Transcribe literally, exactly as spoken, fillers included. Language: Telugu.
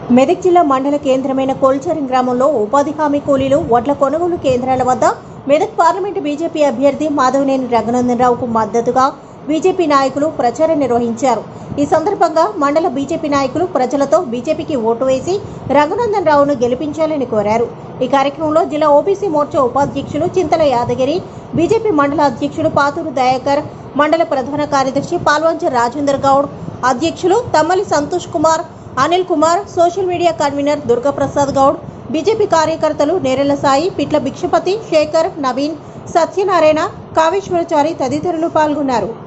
మెదక్ జిల్లా మండల కేంద్రమైన కోల్చరం గ్రామంలో ఉపాధి హామీ కూలీలు వడ్ల కొనుగోలు కేంద్రాల వద్ద మెదక్ పార్లమెంటు బీజేపీ అభ్యర్థి మాధవనేని రఘునందన్ రావుకు మద్దతుగా బీజేపీ నాయకులు ప్రచారం నిర్వహించారు. ఈ సందర్భంగా మండల బీజేపీ నాయకులు ప్రజలతో బీజేపీకి ఓటు వేసి రఘునందన్ రావును గెలిపించాలని కోరారు. ఈ కార్యక్రమంలో జిల్లా ఓబీసీ మోర్చా ఉపాధ్యక్షులు చింతల యాదగిరి, బీజేపీ మండల అధ్యక్షులు పాతూరు దయాకర్, మండల ప్రధాన కార్యదర్శి పాల్వంచ రాజేందర్ గౌడ్, అధ్యక్షులు Tammali Santosh Kumar, Anil Kumar, social media convener Durgaprasad Goud, BJP కార్యకర్తలు నేరెళ్ల సాయి, పిట్ల భిక్షపతి, శేఖర్, నవీన్, సత్యనారాయణ, కావేశ్వరచారి తదితరులు పాల్గొన్నారు.